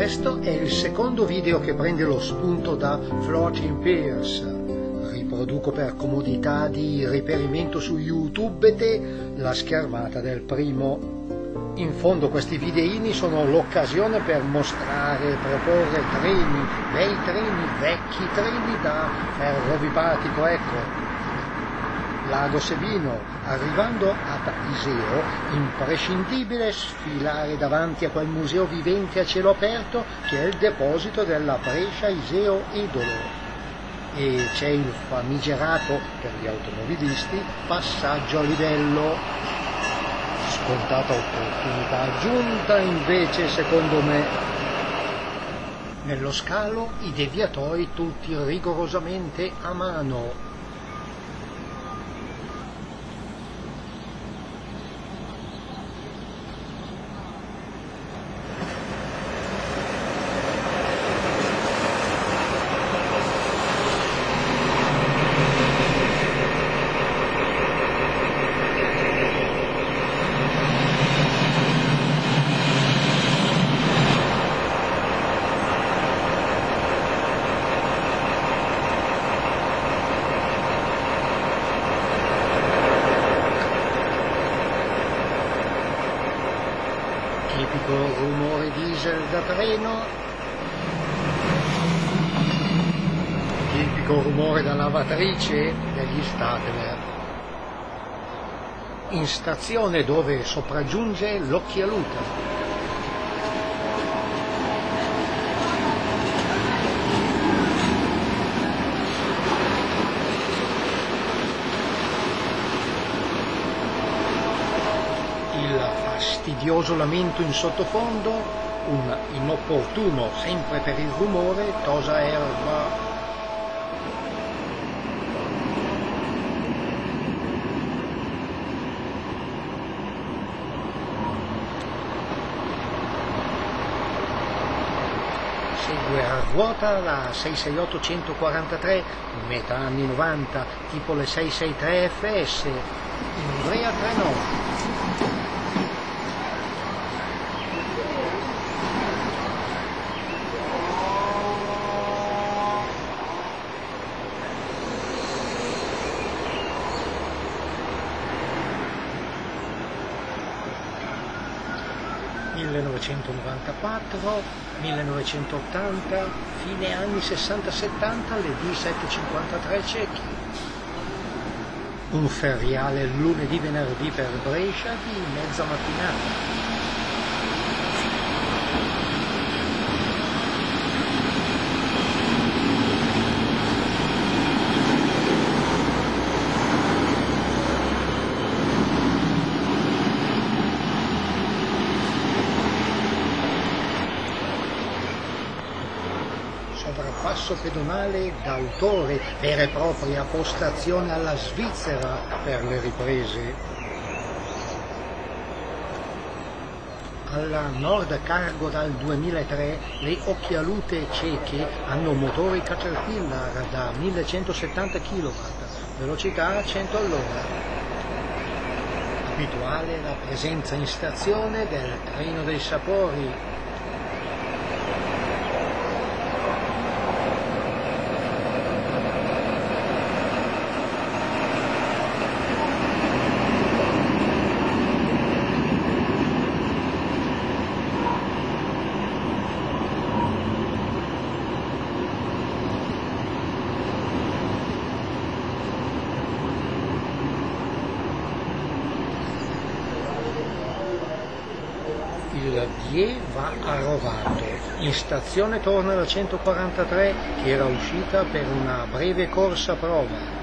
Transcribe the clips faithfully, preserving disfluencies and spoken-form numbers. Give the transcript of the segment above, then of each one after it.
Questo è il secondo video che prende lo spunto da Floating Piers. Riproduco per comodità di riferimento su YouTube la schermata del primo. In fondo questi videini sono l'occasione per mostrare e proporre treni, bei treni, vecchi treni da ferro bipatico, ecco. Lago Sebino, arrivando ad Iseo, imprescindibile sfilare davanti a quel museo vivente a cielo aperto che è il deposito della Brescia Iseo Idolo. E c'è il famigerato, per gli automobilisti, passaggio a livello. Scontata opportunità, giunta invece secondo me. Nello scalo i deviatoi tutti rigorosamente a mano. Tipico rumore diesel da treno, tipico rumore da lavatrice degli Stadler. In stazione dove sopraggiunge l'Occhialuta. Fastidioso lamento in sottofondo, un inopportuno, sempre per il rumore, tosa erba. Segue a ruota la sei sei otto centoquarantatré, metà anni novanta, tipo le sei sei tre F S, Ivrea trentanove. millenovecentonovantaquattro, millenovecentottanta, fine anni sessanta settanta, le D settecentocinquantatré ciechi. Un feriale lunedì-venerdì per Brescia di mezza mattinata. Sovrappasso pedonale d'autore, vera e propria postazione alla Svizzera per le riprese. Alla Nord Cargo dal duemilatré le Occhialute ceche hanno motori Caterpillar da millecentosettanta chilowatt, velocità a cento all'ora. Abituale la presenza in stazione del treno dei sapori. Il Vie va a Rovato, in stazione torna la centoquarantatré che era uscita per una breve corsa prova.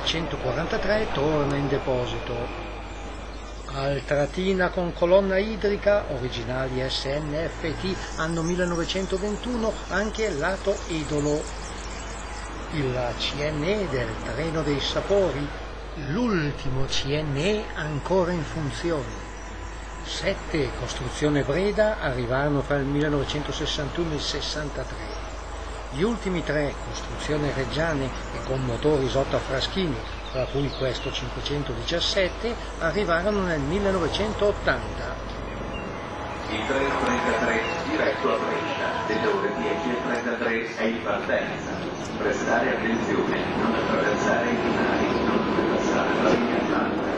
millenovecentoquarantatré torna in deposito. Altratina con colonna idrica, originali S N F T, anno millenovecentoventuno, anche lato idolo. Il C N E del treno dei sapori, l'ultimo C N E ancora in funzione. Sette, costruzione Breda, arrivarono fra il millenovecentosessantuno e il sessantatré. Gli ultimi tre, costruzione Reggiane e con motori Isotta Fraschini, tra cui questo cinquecentodiciassette, arrivarono nel millenovecentottanta. Il treno trentatré diretto a Brescia, delle ore dieci e trentatré è in partenza. Prestare attenzione, non attraversare i binari, non oltrepassare la linea Atlantica.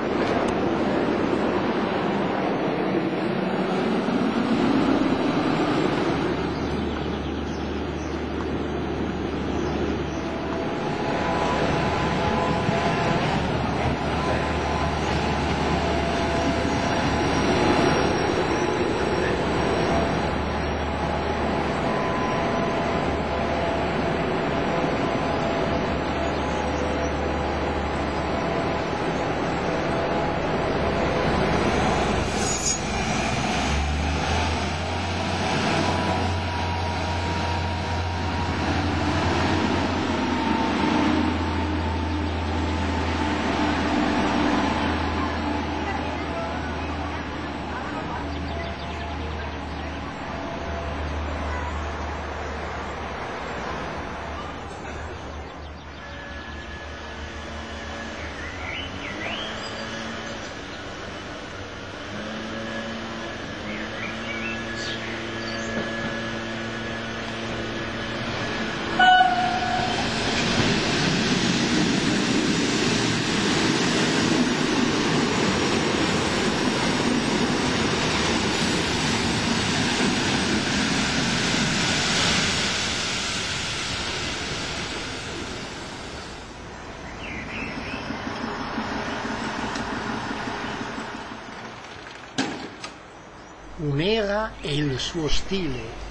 Un'era e il suo stile.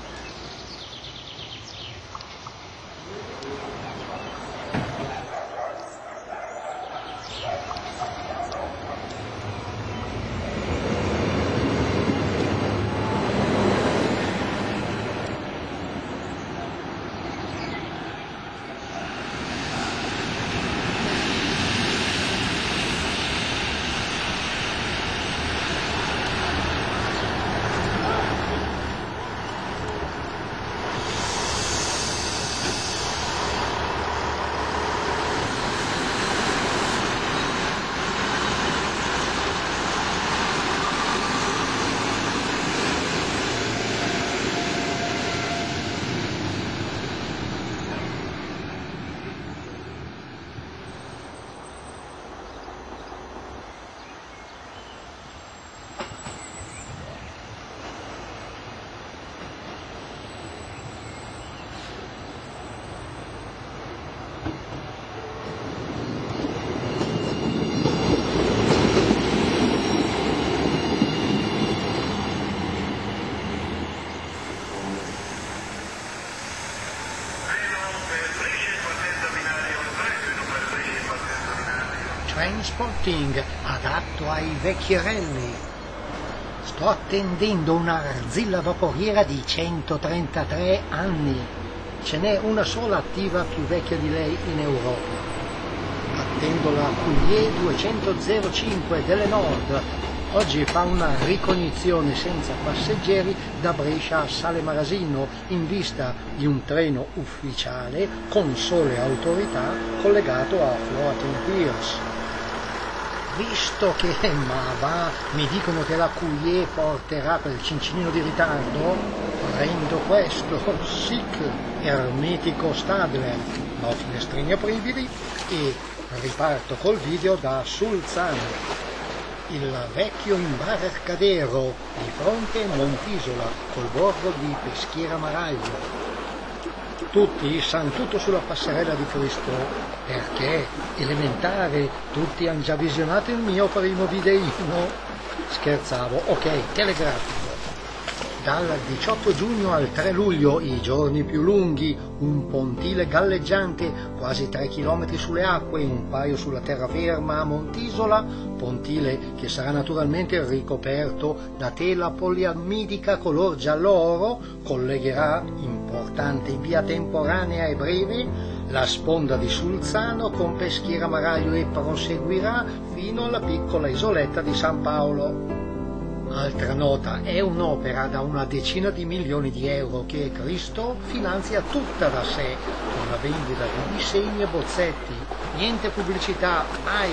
Trainspotting, adatto ai vecchierelli. Sto attendendo una arzilla vaporiera di centotrentatré anni. Ce n'è una sola attiva più vecchia di lei in Europa. Attendo la Coulier duecento zero cinque delle Nord. Oggi fa una ricognizione senza passeggeri da Brescia a Sale Marasino in vista di un treno ufficiale con sole autorità collegato a Floating Piers. Visto che, ma va, mi dicono che la Coulier porterà per il cincinino di ritardo, prendo questo, Sick, ermetico Stadler, no finestrini apribili, e riparto col video da Sulzano. Il vecchio imbarcadero di fronte Montisola col borgo di Peschiera Maraglio. Tutti sanno tutto sulla passerella di Cristo, perché elementare, tutti hanno già visionato il mio primo videino. Scherzavo, ok, telegrafico. Dal diciotto giugno al tre luglio, i giorni più lunghi, un pontile galleggiante, quasi tre chilometri sulle acque, un paio sulla terraferma a Montisola, pontile che sarà naturalmente ricoperto da tela poliamidica color giallo-oro, collegherà, importante via temporanea e breve, la sponda di Sulzano con Peschiera Maraglio e proseguirà fino alla piccola isoletta di San Paolo. Altra nota, è un'opera da una decina di milioni di euro che Cristo finanzia tutta da sé, con la vendita di disegni e bozzetti, niente pubblicità, mai.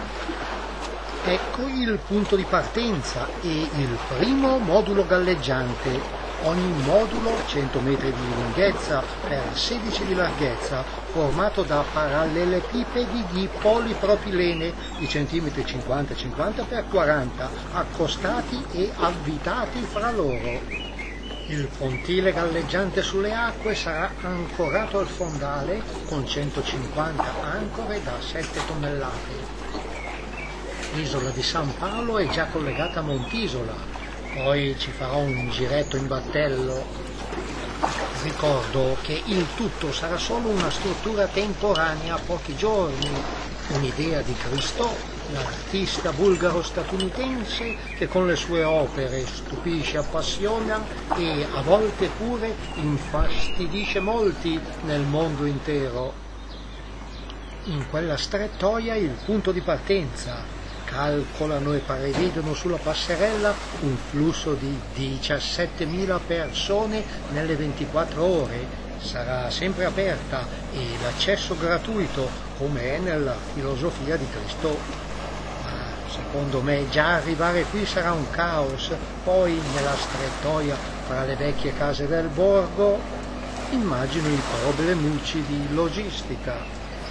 Ecco il punto di partenza e il primo modulo galleggiante. Ogni modulo, cento metri di lunghezza per sedici di larghezza, formato da parallelepipedi di polipropilene di centimetri cinquanta cinquanta per quaranta, accostati e avvitati fra loro. Il pontile galleggiante sulle acque sarà ancorato al fondale con centocinquanta ancore da sette tonnellate. L'isola di San Paolo è già collegata a Montisola. Poi ci farò un giretto in battello. Ricordo che il tutto sarà solo una struttura temporanea a pochi giorni, un'idea di Cristo, l'artista bulgaro-statunitense che con le sue opere stupisce, appassiona e a volte pure infastidisce molti nel mondo intero. In quella strettoia il punto di partenza. Calcolano e prevedono sulla passerella un flusso di diciassettemila persone nelle ventiquattro ore. Sarà sempre aperta e l'accesso gratuito, come è nella filosofia di Cristo. Ma secondo me già arrivare qui sarà un caos. Poi nella strettoia fra le vecchie case del borgo immagino i problemucci di logistica.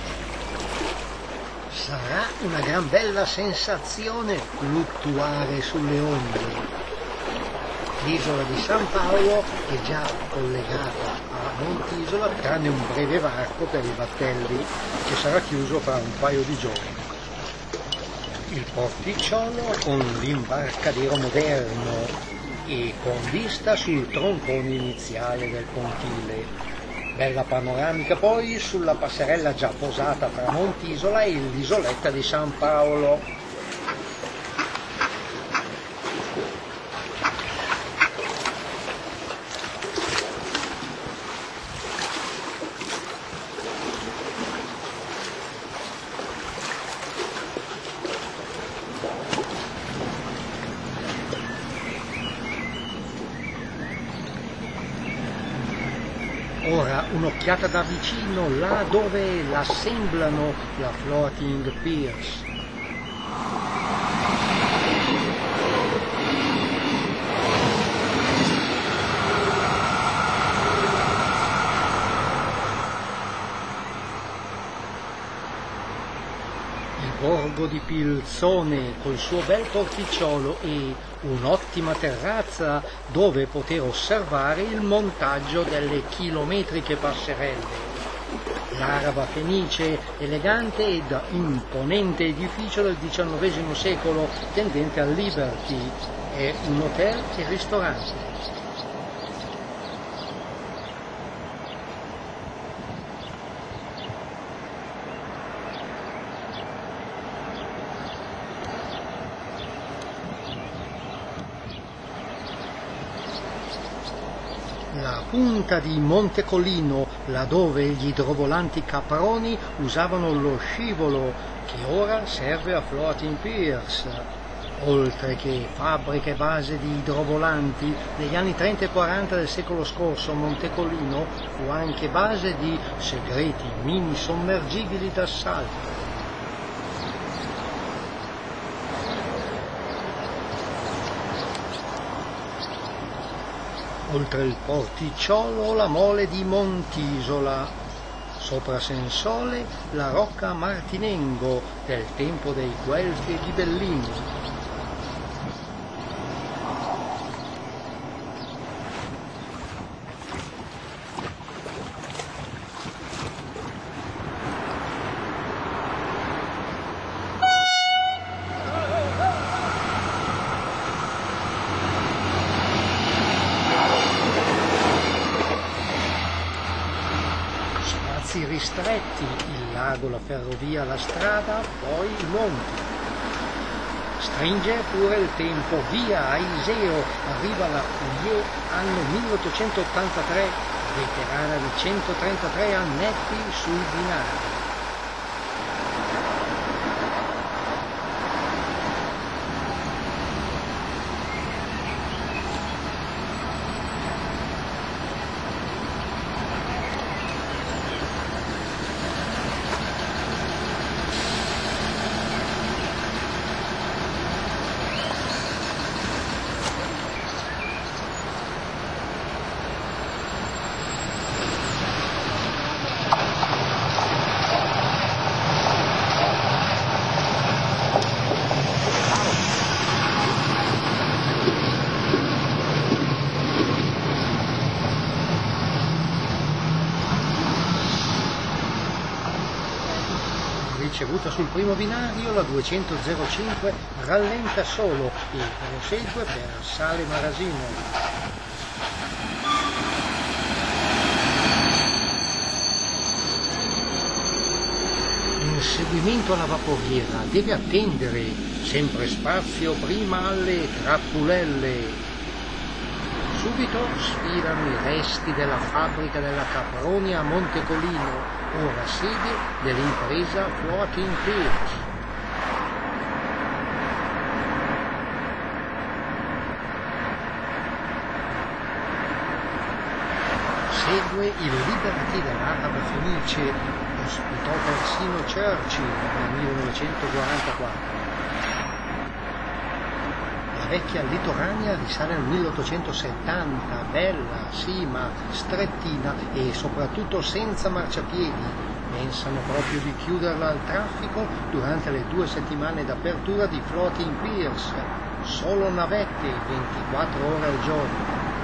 Sarà una gran bella sensazione fluttuare sulle onde. L'isola di San Paolo è già collegata a Montisola, tranne un breve varco per i battelli che sarà chiuso fra un paio di giorni. Il porticciolo con l'imbarcadero moderno e con vista sul troncone iniziale del pontile. Bella panoramica poi sulla passerella già posata tra Montisola e l'isoletta di San Paolo. Ora un'occhiata da vicino là dove l'assemblano la Floating Piers. Il borgo di Pilzone col suo bel porticciolo e un'ottima terrazza dove poter osservare il montaggio delle chilometriche passerelle. L'araba fenice, elegante ed imponente edificio del diciannovesimo secolo tendente al Liberty, è un hotel e ristorante. La punta di Montecolino, laddove gli idrovolanti Caproni usavano lo scivolo, che ora serve a Floating Piers. Oltre che fabbriche base di idrovolanti, negli anni trenta e quaranta del secolo scorso Montecolino fu anche base di segreti mini sommergibili d'assalto. Oltre il porticciolo la mole di Montisola, sopra Sensole la rocca Martinengo del tempo dei Guelfi e Ghibellini. stretti, il lago, la ferrovia, la strada, poi i monti. Stringe pure il tempo, via a Iseo, arriva la Pouillet, anno milleottocentottantatré, veterana di centotrentatré annetti sui binari. Ricevuta sul primo binario, la duecento zero cinque rallenta solo e prosegue per Sale Marasino. Inseguimento alla vaporiera, deve attendere, sempre spazio prima alle trappulelle. Subito sfilano i resti della fabbrica della Capronia a Montecolino, ora sede dell'impresa Floating Piers. Segue il Liberty dell'Araba Fenice, ospitò persino Churchill nel millenovecentoquarantaquattro. La vecchia litoranea risale al milleottocentosettanta, bella, sì, ma strettina e soprattutto senza marciapiedi. Pensano proprio di chiuderla al traffico durante le due settimane d'apertura di Floating Piers, solo navette ventiquattro ore al giorno.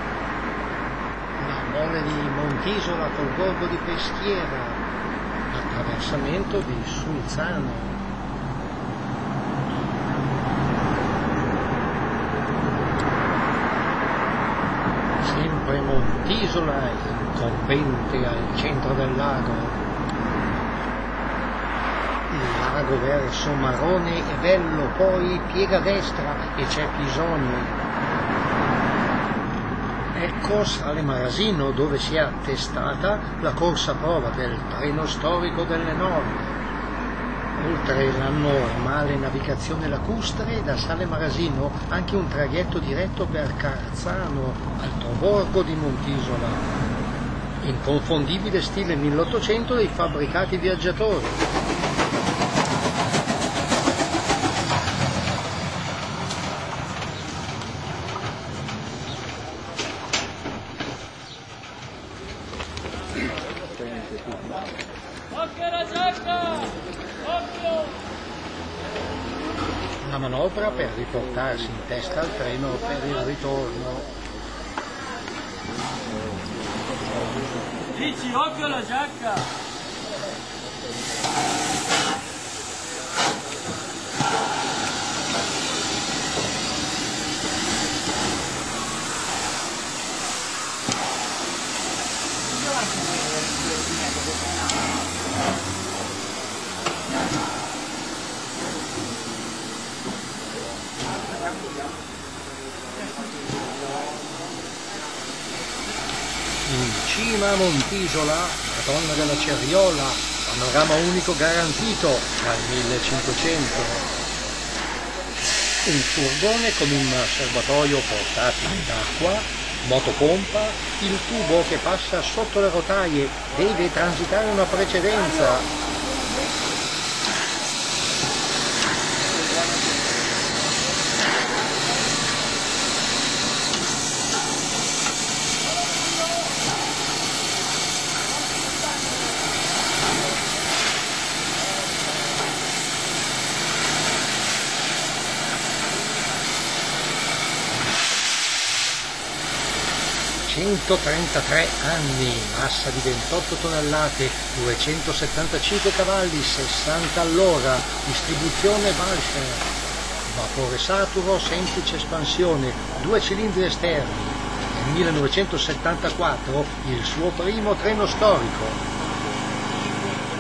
La mole di Montisola col gorgo di Peschiera, attraversamento di Sulzano. Sempre Montisola, incombente al centro del lago. Il lago verso Marone e Vello, poi piega a destra e c'è Pisogni. Ecco Sale Marasino, dove si è attestata la corsa a prova del treno storico delle Norme. Oltre la normale navigazione lacustre, da Sale Marasino anche un traghetto diretto per Carzano, altoborgo di Montisola. Inconfondibile stile milleottocento dei fabbricati viaggiatori. La manovra per riportarsi in testa al treno per il ritorno. Dici, occhio la giacca! In cima a Montisola, Madonna della Cerviola, panorama unico garantito dal millecinquecento. Un furgone con un serbatoio portatile d'acqua, motopompa, il tubo che passa sotto le rotaie, deve transitare una precedenza. centotrentatré anni, massa di ventotto tonnellate, duecentosettantacinque cavalli, sessanta all'ora, distribuzione Balcher, vapore saturo, semplice espansione, due cilindri esterni. Nel millenovecentosettantaquattro il suo primo treno storico.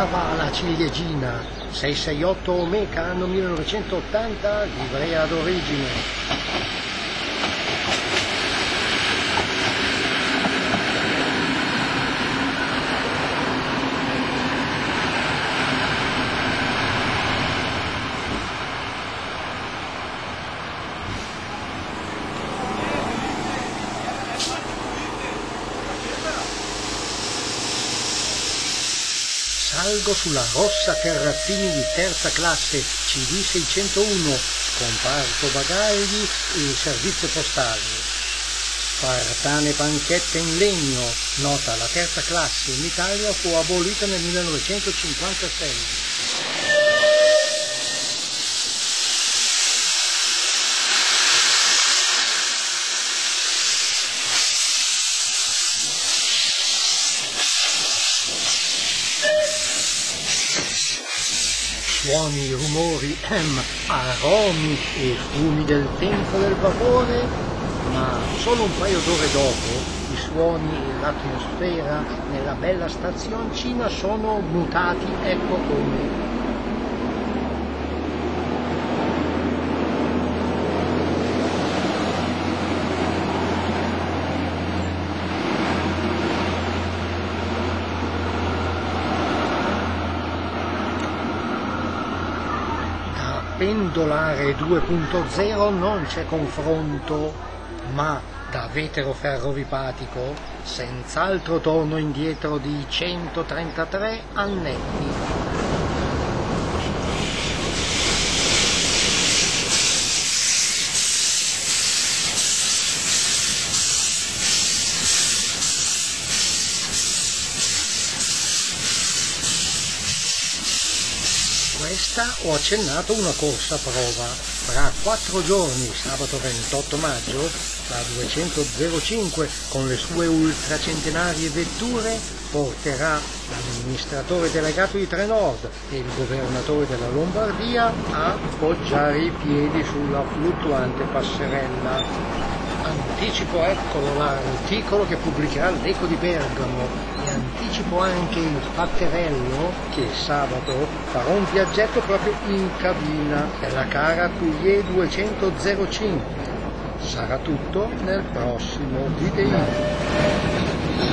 Cava alla ciliegina, sei sei otto Omeca, anno millenovecentottanta, livrea d'origine. Salgo sulla rossa Terrazzini di terza classe C D seicentouno, comparto bagagli e servizio postale. Spartane panchette in legno, nota la terza classe in Italia fu abolita nel millenovecentocinquantasei. Suoni, rumori, ehm, aromi e fumi del tempo del vapore, ma solo un paio d'ore dopo i suoni e l'atmosfera nella bella stazioncina sono mutati, ecco come. Pendolare due punto zero non c'è confronto, ma da vetero ferrovipatico senz'altro torno indietro di centotrentatré annetti. Questa ho accennato una corsa prova. Fra quattro giorni, sabato ventotto maggio, la duecento zero cinque con le sue ultracentenarie vetture porterà l'amministratore delegato di Trenord e il governatore della Lombardia a poggiare i piedi sulla fluttuante passerella. Anticipo eccolo l'articolo che pubblicherà l'Eco di Bergamo e anticipo anche il fatterello che sabato farò un viaggetto proprio in cabina della cara Culier duecento zero cinque. Sarà tutto nel prossimo video.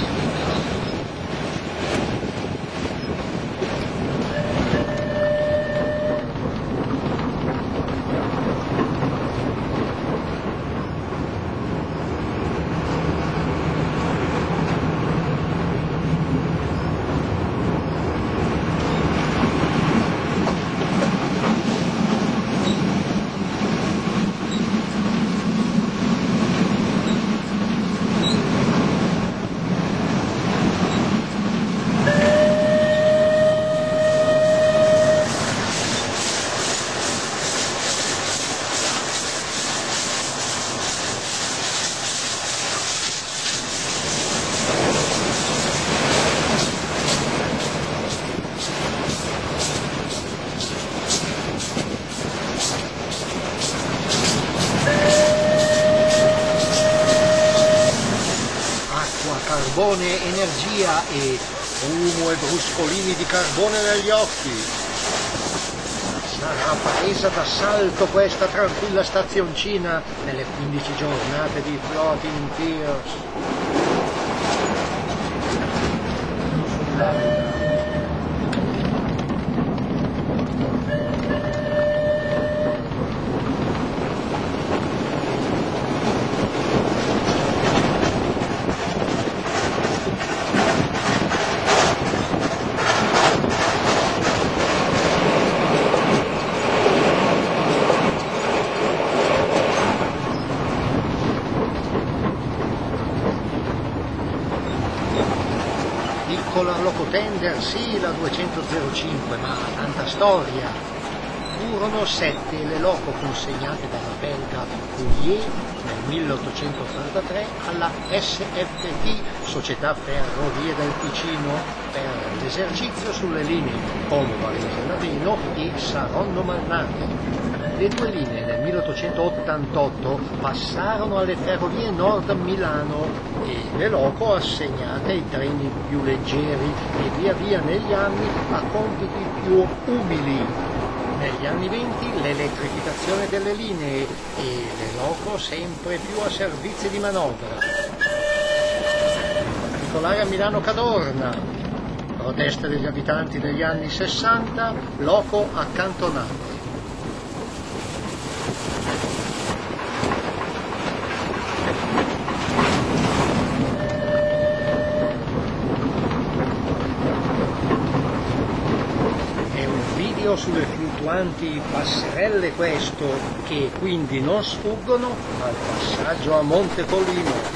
Carbone, energia e fumo e bruscolini di carbone negli occhi. Sarà presa d'assalto questa tranquilla stazioncina nelle quindici giornate di Floating Piers. Piccola locotender, sì, la duecento zero cinque, ma tanta storia. furono sette le loco consegnate dalla belga Pouillet nel milleottocentottantatré alla S F T, Società Ferrovie del Ticino, per l'esercizio sulle linee Como Varese-Laveno e Saronno-Malnate. Le due linee nel milleottocentottantotto passarono alle Ferrovie Nord Milano e le loco assegnate ai treni più leggeri e via via negli anni a compiti più umili. Negli anni venti l'elettrificazione delle linee e le loco sempre più a servizi di manovra. In particolare a Milano Cadorna, proteste degli abitanti degli anni sessanta, loco accantonate. Sulle fluttuanti passerelle questo, che quindi non sfuggono al passaggio a Montepolino.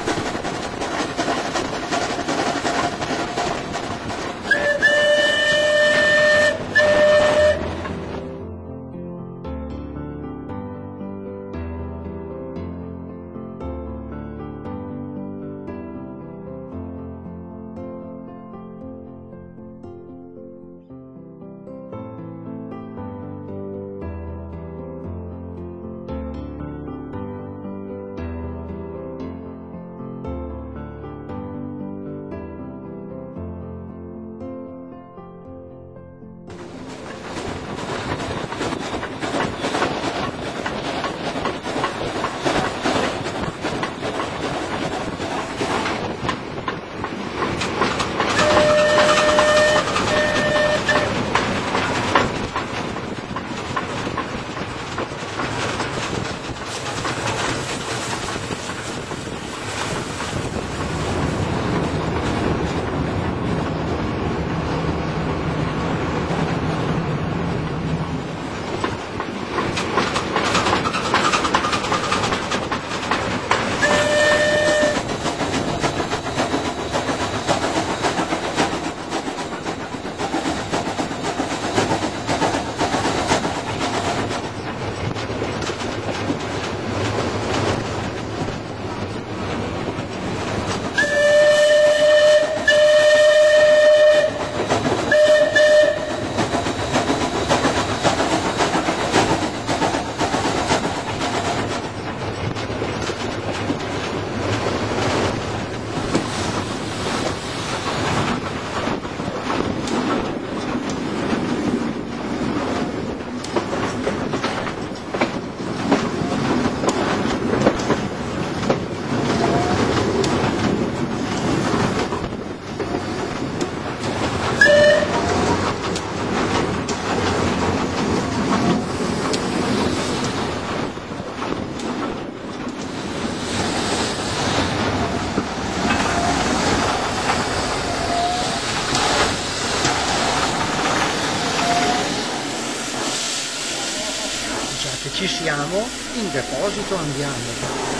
Ci siamo, in deposito andiamo.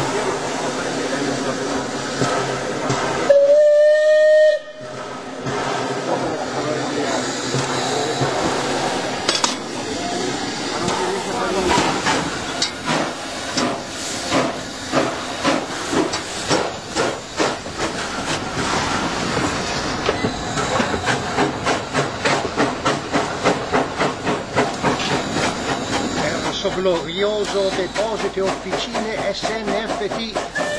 Glorioso deposito e officine S N F T.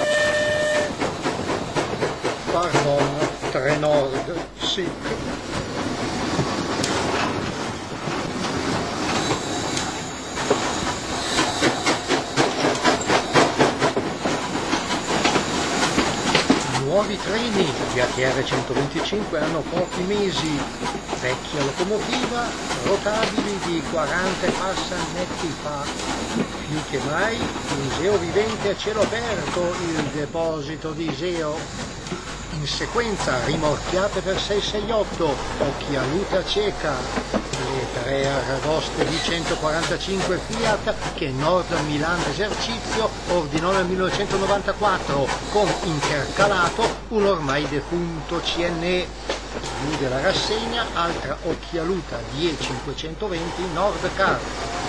Pardon, Trenord, sì. Nuovi treni, gli A T R centoventicinque hanno pochi mesi, vecchia locomotiva, rotabili di quaranta e passa netti fa. Più che mai, museo vivente a cielo aperto, il deposito di Iseo. In sequenza, rimorchiate per sei sei otto, occhialuta cieca, le tre aragoste di centoquarantacinque Fiat che Nord Milan Esercizio ordinò nel millenovecentonovantaquattro, con intercalato un ormai defunto C N E. Chiude la rassegna altra occhialuta dieci cinquecentoventi Nord Car.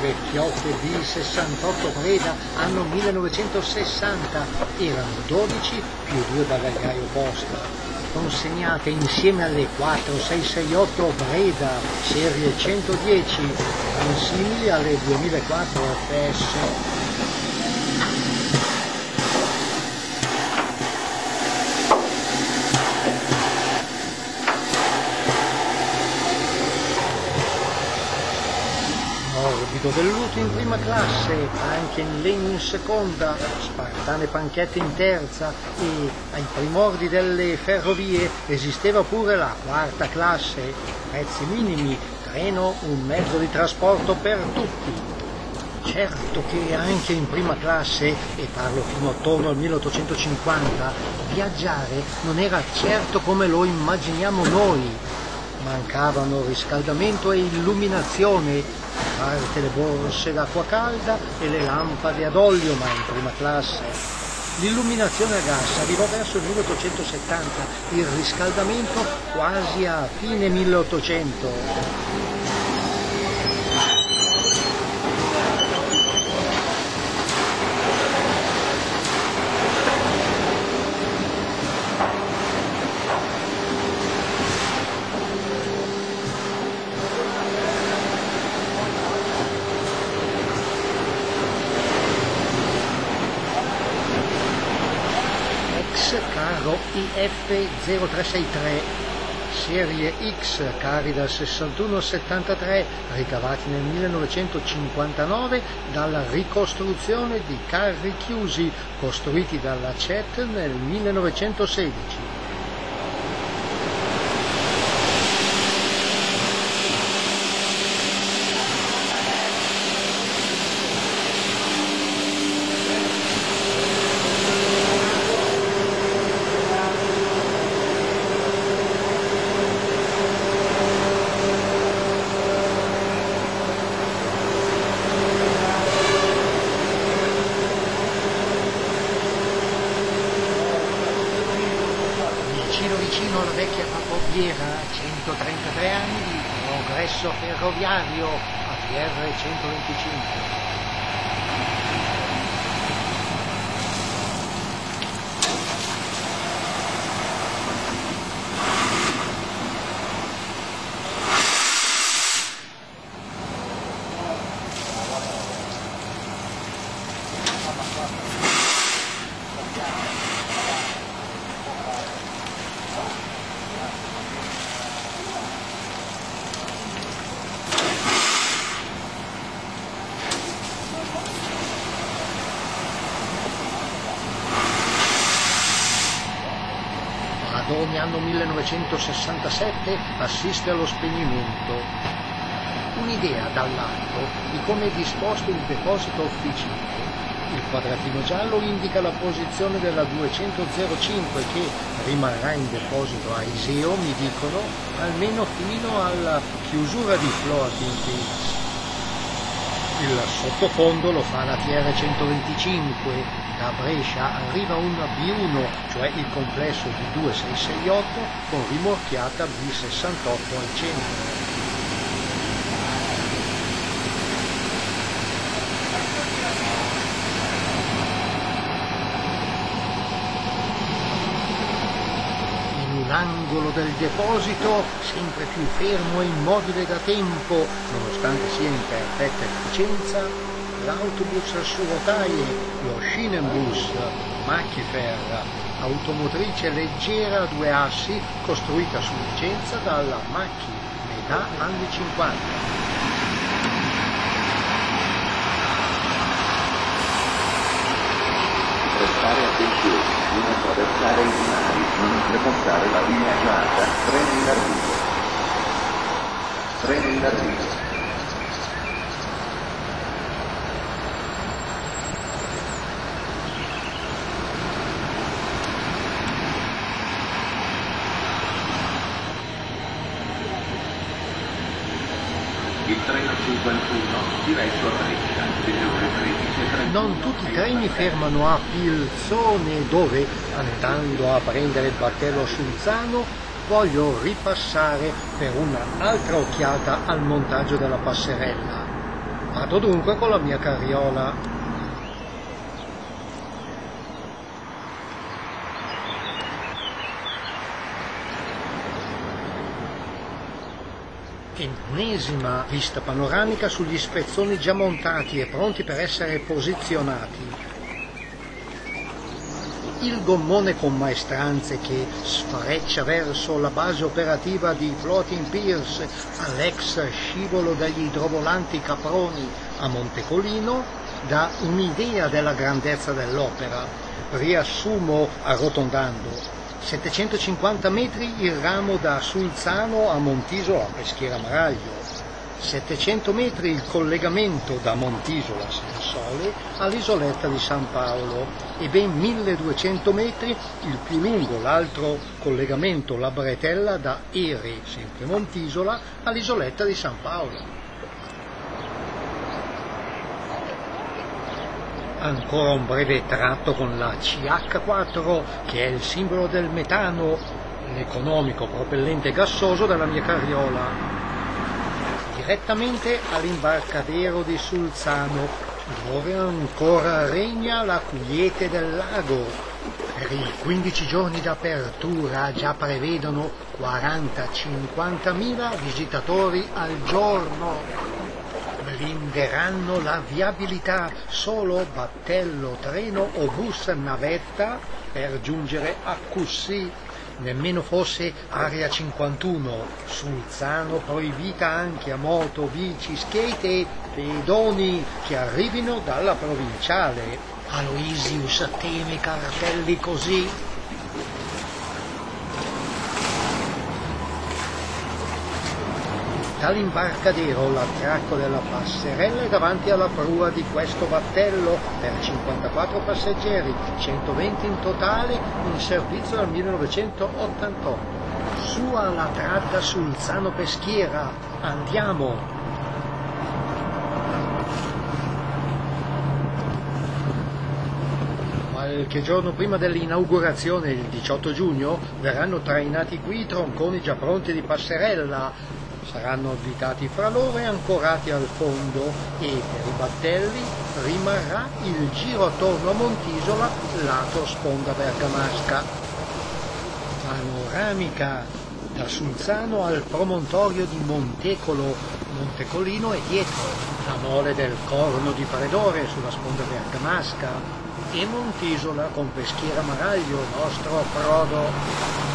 vecchiotte B sessantotto Breda, anno millenovecentosessanta, erano dodici più due bagagliaio posta. Consegnate insieme alle quattro sei sei otto Breda, serie centodieci, consigli alle duemilaquattro F S. Morbido velluto in prima classe, anche in legno in seconda, spartane panchette in terza e ai primordi delle ferrovie esisteva pure la quarta classe, prezzi minimi, treno, un mezzo di trasporto per tutti. Certo che anche in prima classe, e parlo fino attorno al milleottocentocinquanta, viaggiare non era certo come lo immaginiamo noi. Mancavano riscaldamento e illuminazione, a parte le borse d'acqua calda e le lampade ad olio, ma in prima classe. L'illuminazione a gas arrivò verso il milleottocentosettanta, il riscaldamento quasi a fine milleottocento. Carro I F zero tre sei tre, serie X, carri dal sessantuno al settantatré, ricavati nel millenovecentocinquantanove dalla ricostruzione di carri chiusi costruiti dalla C E T nel millenovecentosedici. Vicino alla vecchia Papoviera, centotrentatré anni di progresso ferroviario, A P R centoventicinque. Ad ogni anno millenovecentosessantasette assiste allo spegnimento. Un'idea dall'alto di come è disposto il deposito officine. Il quadratino giallo indica la posizione della duecento zero cinque che rimarrà in deposito a Iseo, mi dicono, almeno fino alla chiusura di Floating Peaks. Il sottofondo lo fa la T R centoventicinque. Da Brescia arriva un B uno, cioè il complesso di due sei sei otto con rimorchiata B sessantotto al centro. L'angolo del deposito, sempre più fermo e immobile da tempo, nonostante sia in perfetta efficienza, l'autobus su rotaie, lo Schienenbus Macchifer, automotrice leggera a due assi, costruita su licenza dalla Macchi, metà anni cinquanta. Prestare attenzione, non attraversare i binari, non oltrepassare la linea gialla, treno in arrivo. Treno in arrivo. Il treno cinquantuno diretto a Brescia, delle ore tredici e trenta. Non tutti i treni fermano a Pilzone dove, andando a prendere il battello Sulzano, voglio ripassare per un'altra occhiata al montaggio della passerella. Vado dunque con la mia carriola. Ennesima vista panoramica sugli spezzoni già montati e pronti per essere posizionati. Il gommone con maestranze che sfreccia verso la base operativa di Floating Piers all'ex scivolo degli idrovolanti Caproni a Montecolino dà un'idea della grandezza dell'opera. Riassumo arrotondando. settecentocinquanta metri il ramo da Sulzano a Montisola a Peschiera Maraglio, settecento metri il collegamento da Montisola a San Sole all'isoletta di San Paolo e ben milleduecento metri il più lungo, l'altro collegamento, la bretella da Eri, sempre Montisola, all'isoletta di San Paolo. Ancora un breve tratto con la C H quattro, che è il simbolo del metano, l'economico propellente gassoso della mia carriola. Direttamente all'imbarcadero di Sulzano, dove ancora regna la quiete del lago. Per i quindici giorni d'apertura già prevedono quaranta cinquantamila visitatori al giorno. Blinderanno la viabilità solo battello, treno o bus navetta per giungere a Cussì, nemmeno fosse area cinquantuno, Sulzano proibita anche a moto, bici, skate e pedoni che arrivino dalla provinciale. Aloysius teme cartelli così. Dall'imbarcadero l'attracco della passerella è davanti alla prua di questo battello per cinquantaquattro passeggeri, centoventi in totale, in servizio dal millenovecentottantotto. Su alla tratta Sulzano Peschiera, andiamo! Qualche giorno prima dell'inaugurazione, il diciotto giugno, verranno trainati qui i tronconi già pronti di passerella. Saranno avvitati fra loro e ancorati al fondo e per i battelli rimarrà il giro attorno a Montisola lato sponda bergamasca. Panoramica da Sulzano al promontorio di Montecolo, Montecolino e dietro la mole del Corno di Predore sulla sponda bergamasca e Montisola con Peschiera Maraglio, nostro approdo.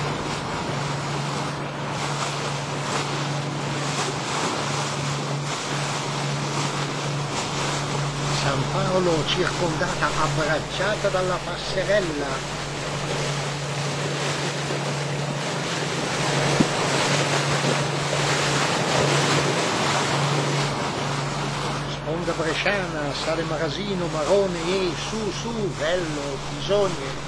San Paolo circondata, abbracciata dalla passerella. Sponda bresciana, Sale Marasino, Marone e su su, Vello, Bisogne.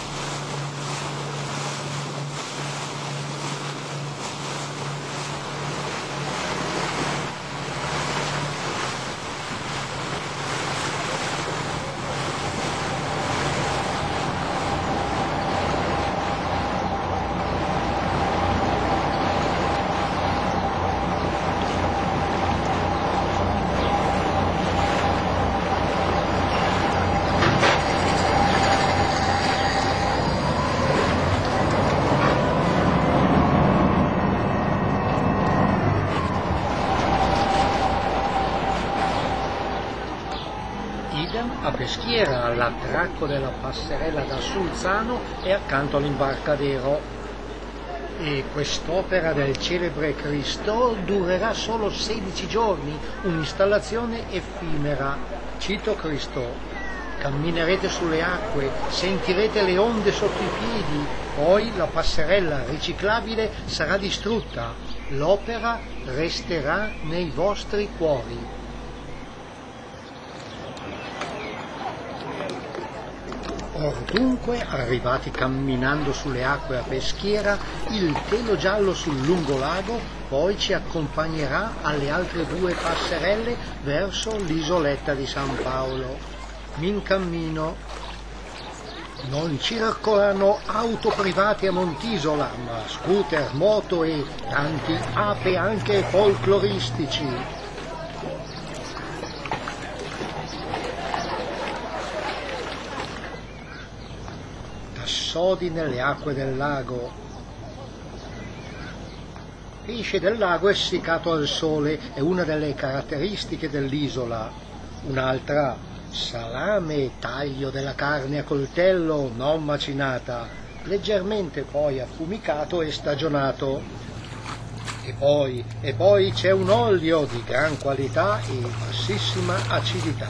A Peschiera, all'attracco della passerella da Sulzano e accanto all'imbarcadero. E quest'opera del celebre Cristo durerà solo sedici giorni, un'installazione effimera. Cito Cristo: camminerete sulle acque, sentirete le onde sotto i piedi, poi la passerella riciclabile sarà distrutta, l'opera resterà nei vostri cuori. Or dunque, arrivati camminando sulle acque a Peschiera, il telo giallo sul lungolago poi ci accompagnerà alle altre due passerelle verso l'isoletta di San Paolo. In cammino non circolano auto private a Montisola, ma scooter, moto e tanti ape anche folcloristici. sodi nelle acque del lago. Il pesce del lago essiccato al sole è una delle caratteristiche dell'isola. Un'altra, salame, taglio della carne a coltello non macinata, leggermente poi affumicato e stagionato. E poi, e poi c'è un olio di gran qualità e bassissima acidità.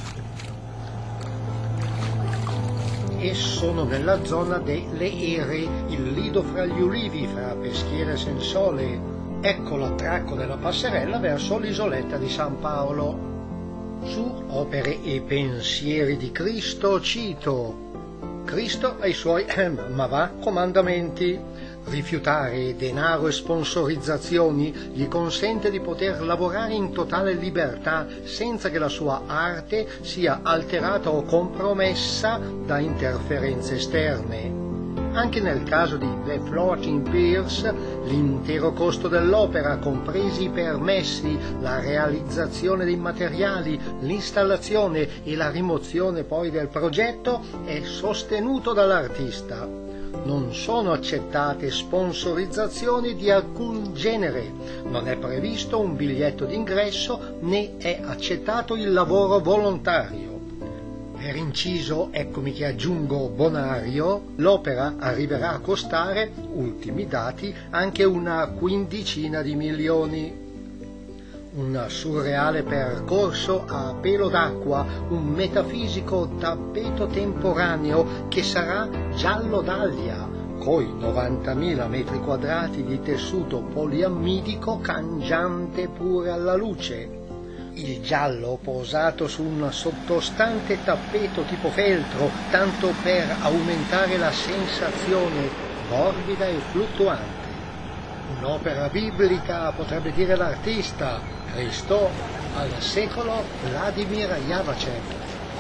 E sono nella zona delle Ere, il lido fra gli ulivi, fra Peschiera e Sensole. Ecco l'attracco della passerella verso l'isoletta di San Paolo. Su Opere e pensieri di Cristo cito: Cristo ai suoi, ehm, ma va, comandamenti. Rifiutare denaro e sponsorizzazioni gli consente di poter lavorare in totale libertà senza che la sua arte sia alterata o compromessa da interferenze esterne. Anche nel caso di The Floating Piers, l'intero costo dell'opera, compresi i permessi, la realizzazione dei materiali, l'installazione e la rimozione poi del progetto, è sostenuto dall'artista. Non sono accettate sponsorizzazioni di alcun genere, non è previsto un biglietto d'ingresso né è accettato il lavoro volontario. Per inciso, eccomi che aggiungo bonario, l'opera arriverà a costare, ultimi dati, anche una quindicina di milioni. Un surreale percorso a pelo d'acqua, un metafisico tappeto temporaneo che sarà giallo d'Aglia, coi novantamila metri quadrati di tessuto poliammidico cangiante pure alla luce. Il giallo posato su un sottostante tappeto tipo feltro, tanto per aumentare la sensazione morbida e fluttuante. Un'opera biblica, potrebbe dire l'artista, Cristo al secolo Vladimir Javachev.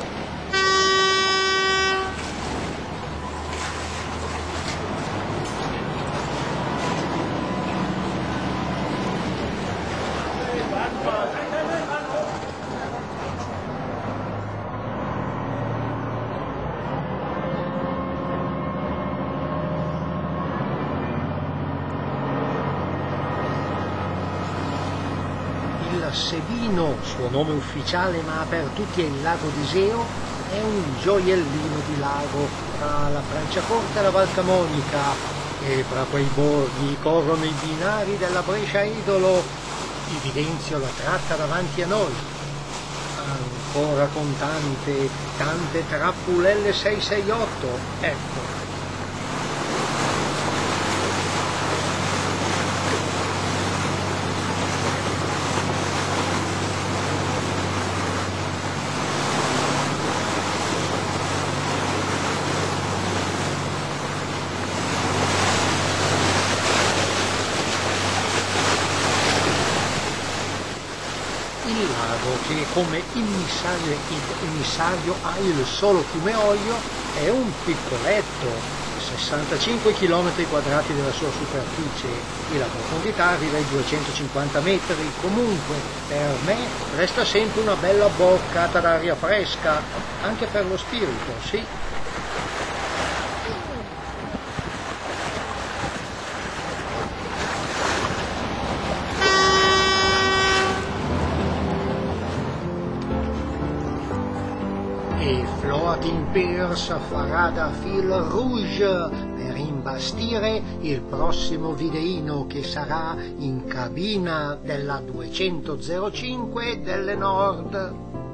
Il Sebino, suo nome ufficiale ma per tutti è il lago d'Iseo, è un gioiellino di lago tra la Franciacorta e la Val Camonica, e fra quei borghi corrono i binari della Brescia Idolo. Evidenzio la tratta davanti a noi, ancora con tante, tante trappulelle sei sei otto, ecco. Il lago, che come immissario ed emissario ha il solo fiume Oglio, è un piccoletto, sessantacinque chilometri quadrati della sua superficie, e la profondità arriva ai duecentocinquanta metri. Comunque, per me resta sempre una bella boccata d'aria fresca, anche per lo spirito, sì. E Floating Piers farà da fil rouge per imbastire il prossimo videino, che sarà in cabina della duecento zero cinque delle Nord.